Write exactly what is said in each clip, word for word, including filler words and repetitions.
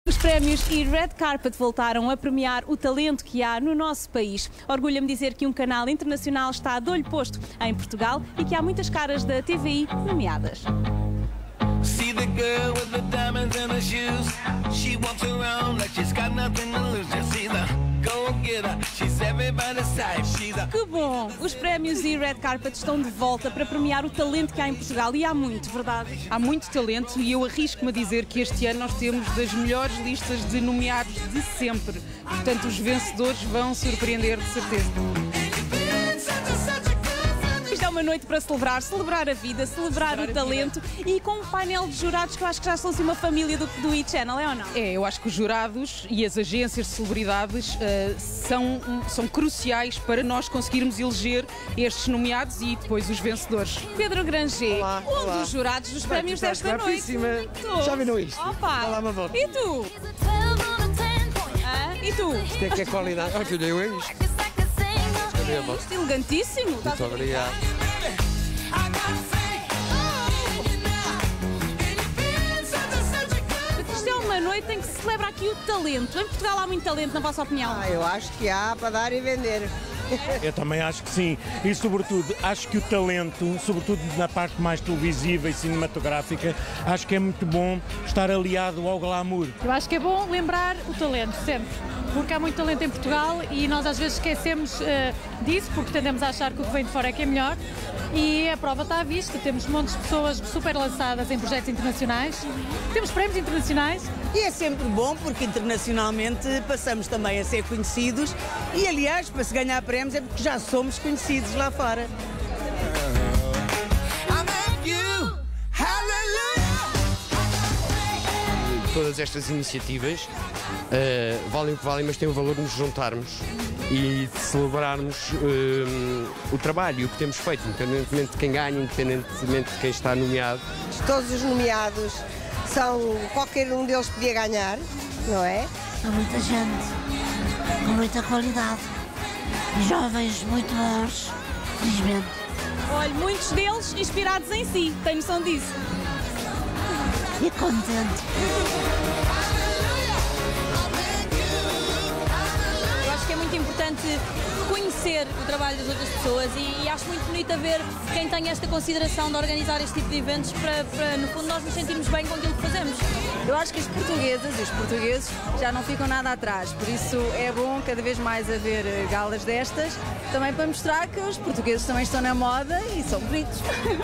Os prémios e Red Carpet voltaram a premiar o talento que há no nosso país. Orgulha-me dizer que um canal internacional está de olho posto em Portugal e que há muitas caras da T V I nomeadas. See the girl with the diamonds in her shoes. She walks around like she's got nothing to lose. Just see the go-getter. She's everybody's type. She's a... Que bom! Os prémios e Red Carpet estão de volta para premiar o talento que há em Portugal e há muito, verdade? Há muito talento e eu arrisco-me a dizer que este ano nós temos das melhores listas de nomeados de sempre. Portanto, os vencedores vão surpreender de certeza. Isto é uma noite para celebrar, celebrar a vida, celebrar, celebrar o talento e com um painel de jurados que eu acho que já são assim uma família do, do E-Channel, é ou não? É, eu acho que os jurados e as agências de celebridades uh, são, são cruciais para nós conseguirmos eleger estes nomeados e depois os vencedores. Pedro Granger, olá, um olá. dos jurados dos Bem, prémios desta noite. Já viram isto? Opa. Dá lá uma volta. E tu? Ah, e tu? Isto é que é qualidade. Olha, filha, eu é isto. Isto é elegantíssimo. Muito obrigado. Isto é uma noite em que se celebra aqui o talento. Em Portugal há muito talento, na vossa opinião? Ah, eu acho que há para dar e vender. Eu também acho que sim. E, sobretudo, acho que o talento, sobretudo na parte mais televisiva e cinematográfica, acho que é muito bom estar aliado ao glamour. Eu acho que é bom lembrar o talento, sempre. Porque há muito talento em Portugal e nós às vezes esquecemos uh, disso, porque tendemos a achar que o que vem de fora é que é melhor. E a prova está à vista. Temos montes de pessoas super lançadas em projetos internacionais. Temos prémios internacionais. E é sempre bom porque internacionalmente passamos também a ser conhecidos e, aliás, para se ganhar prémios é porque já somos conhecidos lá fora. Todas estas iniciativas uh, valem o que valem, mas têm o valor de nos juntarmos e de celebrarmos uh, o trabalho e o que temos feito, independentemente de quem ganha, independentemente de quem está nomeado. Todos os nomeados são, qualquer um deles podia ganhar, não é? Há muita gente, com muita qualidade, jovens muito bons, felizmente. Olha, muitos deles inspirados em si, tem noção disso? E contente. Eu acho que é muito importante conhecer o trabalho das outras pessoas e, e acho muito bonito a ver quem tem esta consideração de organizar este tipo de eventos para, para, no fundo, nós nos sentirmos bem com aquilo que fazemos. Eu acho que as portuguesas e os portugueses já não ficam nada atrás, por isso é bom cada vez mais haver galas destas, também para mostrar que os portugueses também estão na moda e são bonitos.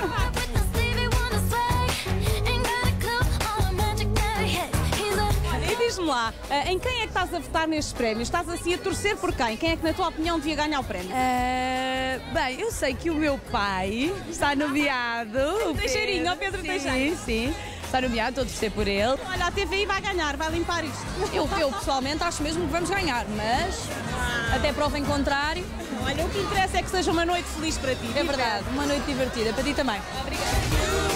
Diz-me lá, em quem é que estás a votar nestes prémios? Estás assim a torcer por quem? Quem é que, na tua opinião, devia ganhar o prémio? Uh, bem, eu sei que o meu pai está nomeado. O Teixeirinho, o Pedro Teixeira. Sim, sim. Está nomeado, estou a torcer por ele. Olha, a T V I vai ganhar, vai limpar isto. Eu, eu pessoalmente acho mesmo que vamos ganhar, mas ah. até prova em contrário. Olha, o que interessa é que seja uma noite feliz para ti. É verdade, uma noite divertida. Para ti também. Obrigada.